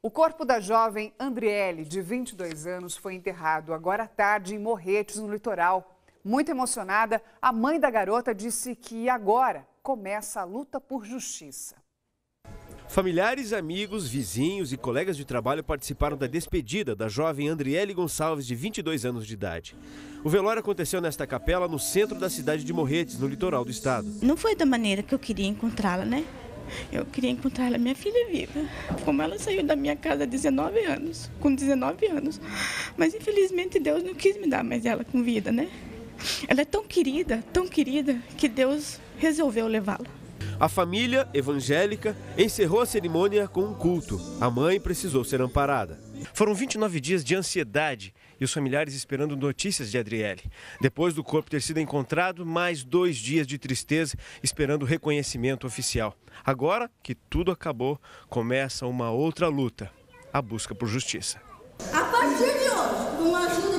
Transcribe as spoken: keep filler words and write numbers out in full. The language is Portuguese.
O corpo da jovem Andriele, de vinte e dois anos, foi enterrado agora à tarde em Morretes, no litoral. Muito emocionada, a mãe da garota disse que agora começa a luta por justiça. Familiares, amigos, vizinhos e colegas de trabalho participaram da despedida da jovem Andriele Gonçalves, de vinte e dois anos de idade. O velório aconteceu nesta capela no centro da cidade de Morretes, no litoral do estado. Não foi da maneira que eu queria encontrá-la, né? Eu queria encontrar ela, minha filha viva. Como ela saiu da minha casa há dezenove anos, com dezenove anos. Mas infelizmente Deus não quis me dar mais ela com vida, né? Ela é tão querida, tão querida, que Deus resolveu levá-la. A família evangélica encerrou a cerimônia com um culto. A mãe precisou ser amparada. Foram vinte e nove dias de ansiedade e os familiares esperando notícias de Andriele. Depois do corpo ter sido encontrado, mais dois dias de tristeza esperando o reconhecimento oficial. Agora que tudo acabou, começa uma outra luta, a busca por justiça. A partir de hoje, com a ajuda